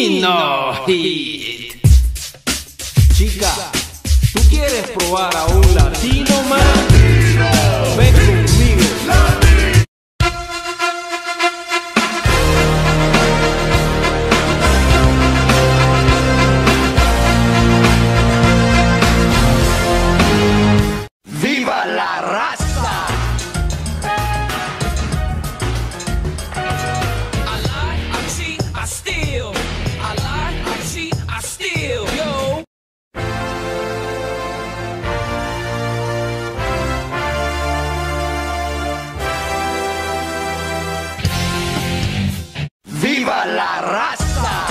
Latino Hit. Chica, ¿tú quieres probar a un latino más? Ven conmigo. ¡Viva la raza! I lie, I cheat, I steal. I lie, I cheat, I steal. Yo. ¡Viva la raza!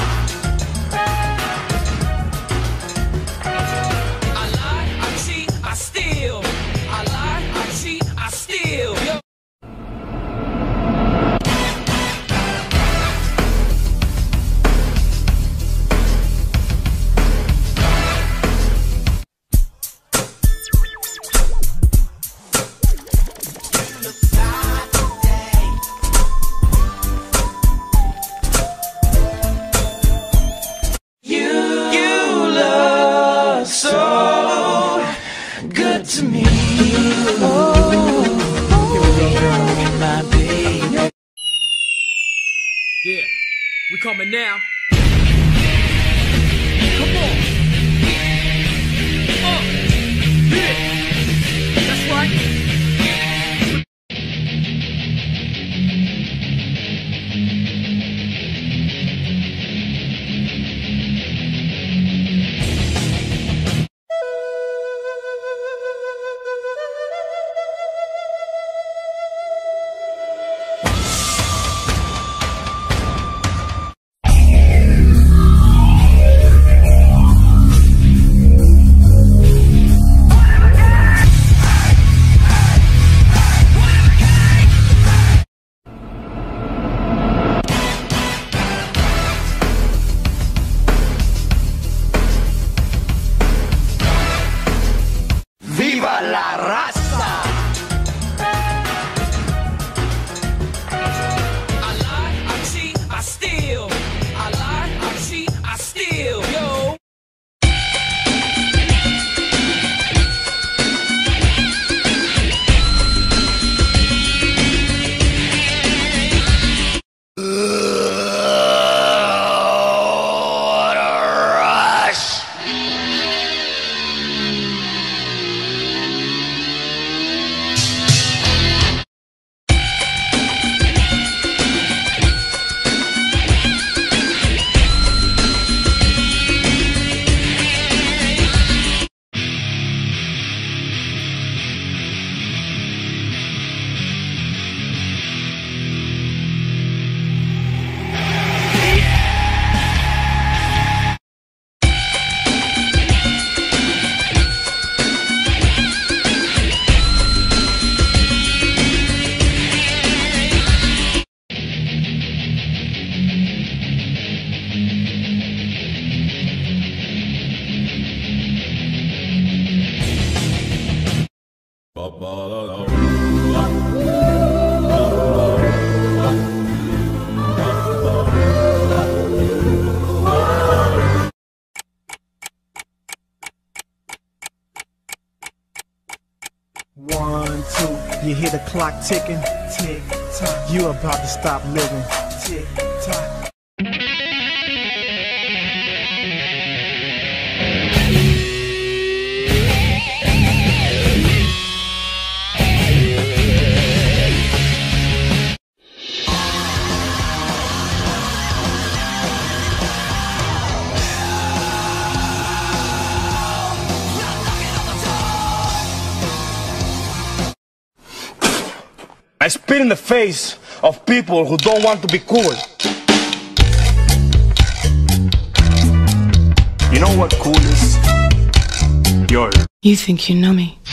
To me, oh, my baby. Yeah, we coming now. Come on. Yeah, that's right. ¡Viva la raza! I lie, I cheat, I steal. I lie, I cheat, I steal. Yo. What a rush! One, two, you hear the clock ticking, tick tock. You about to stop living, tick tock. I spit in the face of people who don't want to be cool. You know what cool is? You think you know me?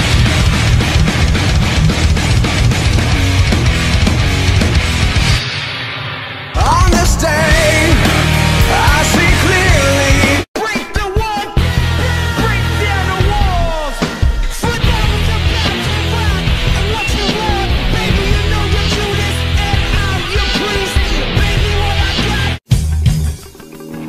On this day, I see clearly. Break the wall, break down the walls. Flip over the back to rock and watch you walk. Baby, you know you're Judas and I'm your priest. Baby, what I got.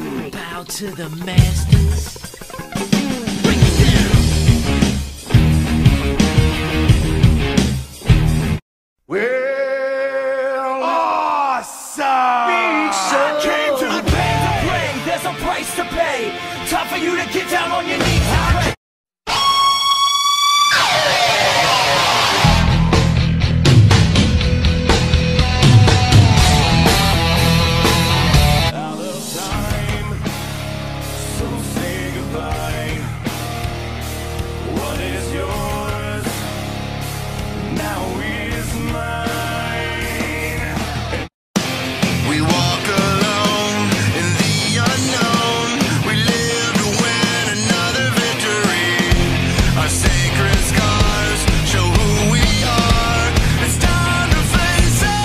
is yours, now is mine. We walk alone in the unknown. We live to win another victory. Our sacred scars show who we are. It's time to face it.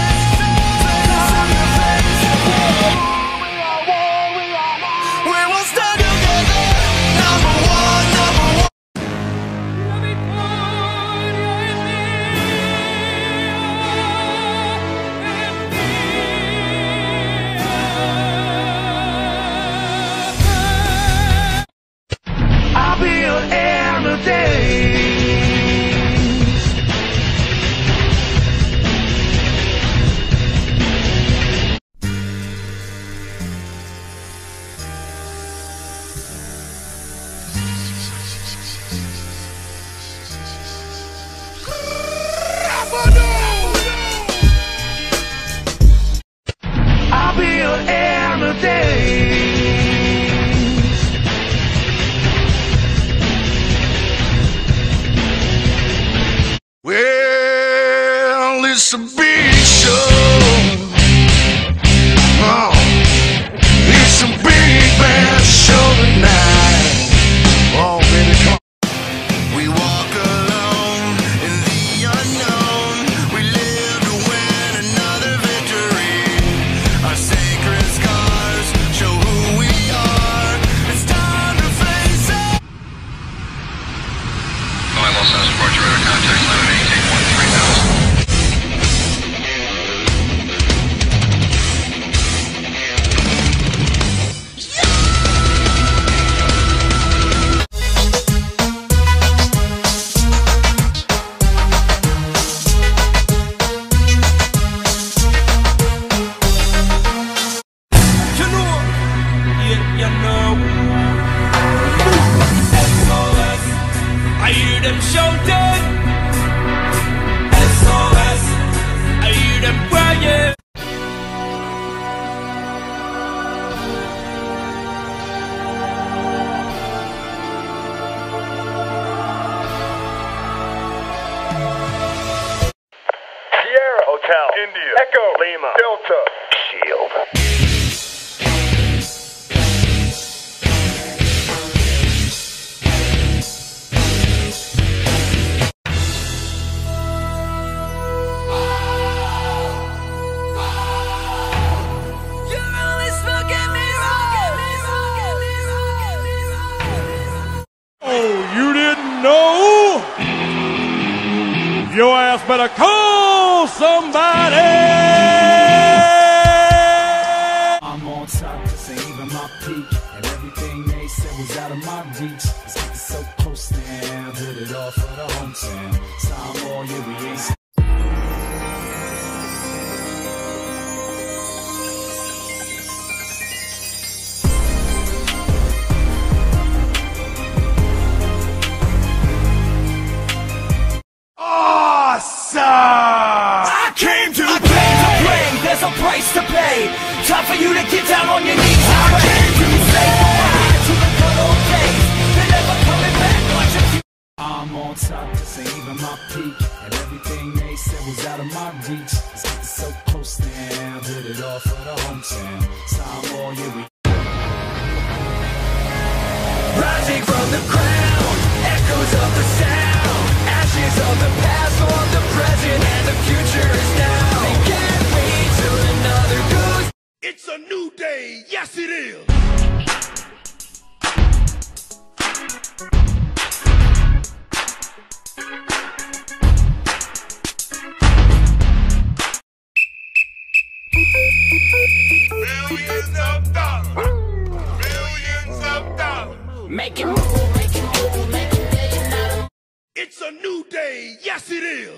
We will stand together. Number one, number one. I'll be your everything. I'll be your everything. Well, it's a big show. Oh, it's a big bad show tonight. Oh, baby, come on. We walk alone in the unknown. We live to win another victory. Our sacred scars show who we are. It's time to face it. I'm also support your radar contact line at 881-3000. You know, you know. SOS, I hear them shouting. SOS, I hear them crying. Sierra Hotel, India, Echo, Lima, Delta, Shield. Oh, you didn't know? Your ass better call somebody. I'm on top, this ain't even my peak. And everything they said was out of my reach. It's getting so close now, did it all for the hometown. Time all year we ain't. I came to play. There's a price to pay. Time for you to get down on your knees. I came to say goodbye to the good old days. They're never coming back. Watch it. I'm on top, this ain't even my peak. And everything they said was out of my reach. It's getting so close now, did it all for the hometown. Time all year we. Rising from the ground, echoes of the sound, ashes of the past, of the present, and the future is now. They can't wait till another goes. It's a new day, yes it is. Millions of dollars. Millions of dollars. Make it move, make it move, make it day. It's a new day, yes it is.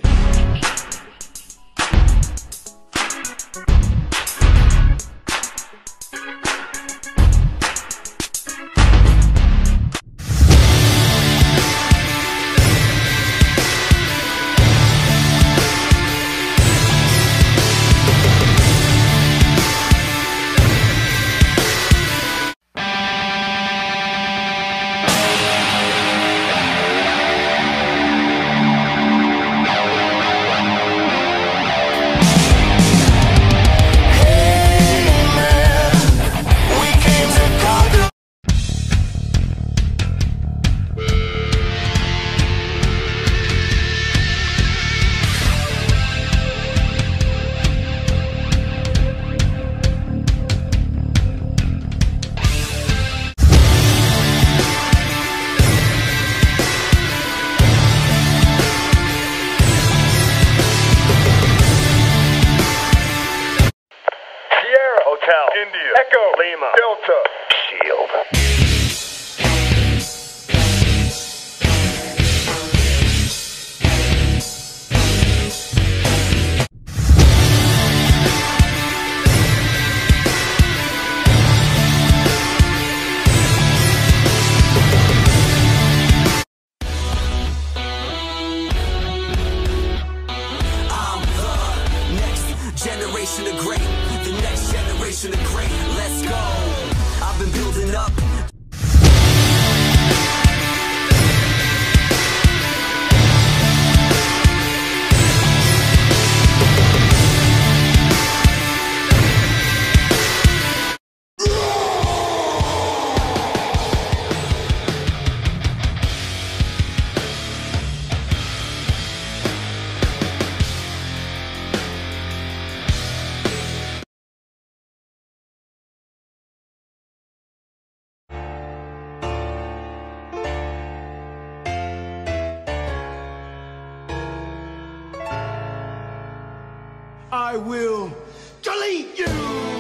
I will delete you!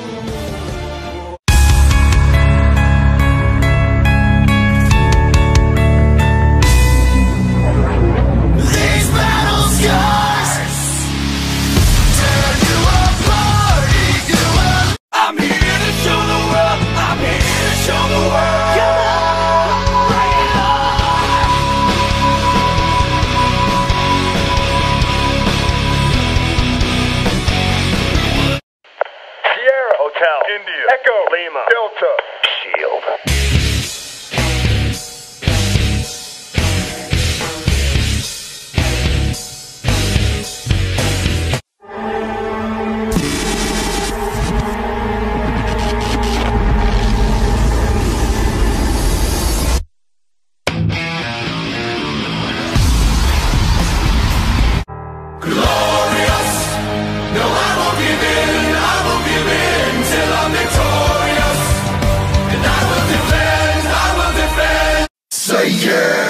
These battle scars tear you apart, eat you up. I'm here to show the world, I'm here to show the world. Come on, bring it on. Sierra Hotel, India, Echo, Lima, Delta, Shield. Say yeah!